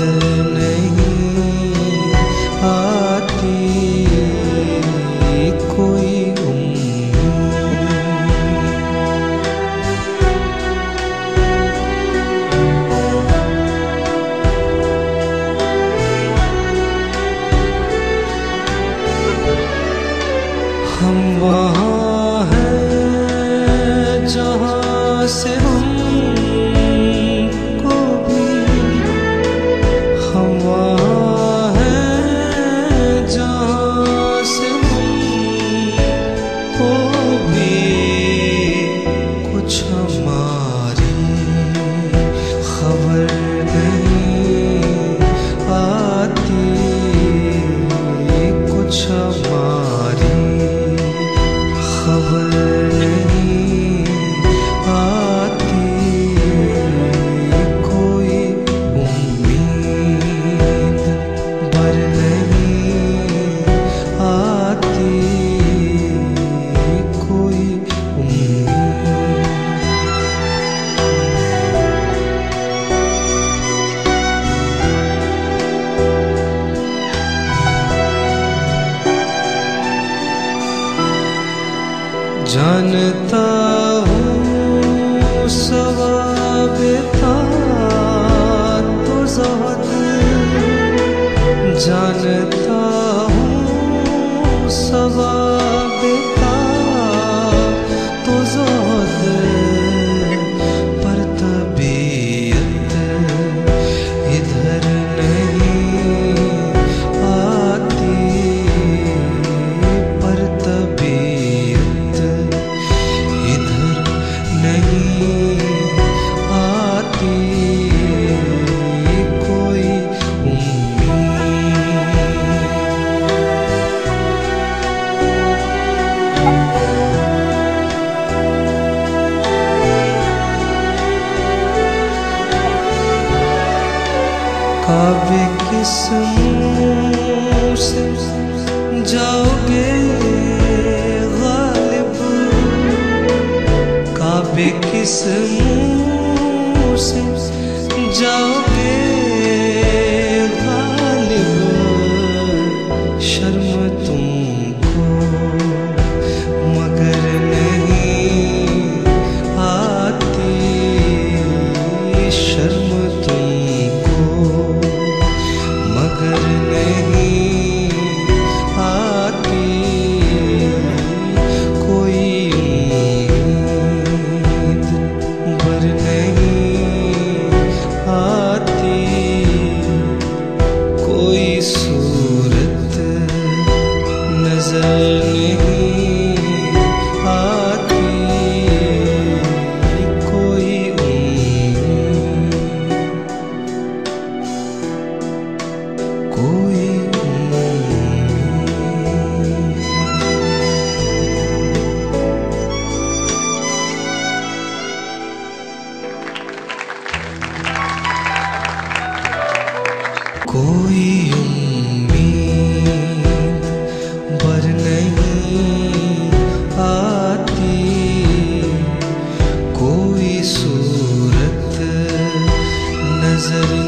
नजर नहीं आती कोई हम वहाँ हैं जहाँ से हमको भी, हम वहाँ हैं जहाँ से हमको भी, कुछ हमारी खबर नहीं आती, कुछ हमारी खबर नहीं आती, कोई उम्मीद भर नहीं आती, कोई उम्मीद। जानता हूँ सवाब था तो ज़हद, जानता हूँ सवाब था तो ज़हद, पर तबीयत इधर नहीं आती, पर तबीयत इधर नहीं आती, कोई काबे किस मुँह से जाओगे गालिब, काबे किस मुँह से जाओगे गालिब, शर्म तुमको मगर नहीं आती, शर्म तुमको मगर नहीं आती, कोई उम्मीद भर नहीं आती, कोई सूरत नजर नहीं आती, कोई उम्मीद, कोई कोई उम्मीद भर नहीं आती, कोई सूरत नजर